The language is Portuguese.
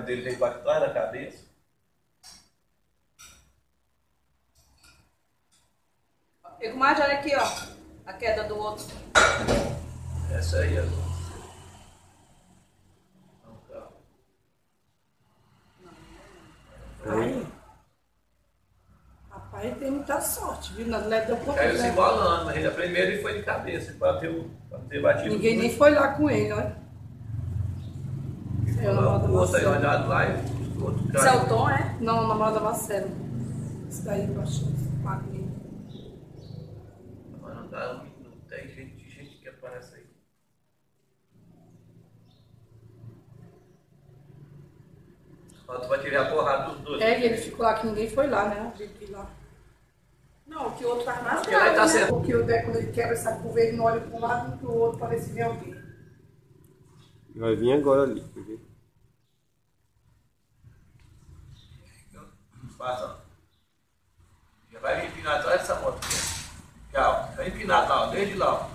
queda dele veio para trás da cabeça. E comadre, olha aqui, ó. A queda do outro. Essa aí, ó. Aí. Rapaz, tem muita sorte, viu? Não deu pouco. Caiu se embolando, mas a primeira ele foi de cabeça, ele bateu, batido. Ninguém nem foi lá com ele, olha. O outro aí olhado lá e o outro Esse é o Tom, é? Não, namorada Marcelo. Isso daí eu acho magrinho. Mas não dá, não tem gente que aparece aí. Tu vai tirar a porrada dos dois. É, que ele ficou lá, que ninguém foi lá, né? Lá. Não, o que o outro faz mais Porque lá ele tá grave, né? certo. Porque o Deco, quando ele quebra essa curva, ele não olha para um lado e para o outro para ver se vê alguém. Vai vir agora ali, quer ver? Passa. Já vai vir empinado atrás dessa moto aqui. Tchau. Vai empinado lá, ó, desde lá. Ó.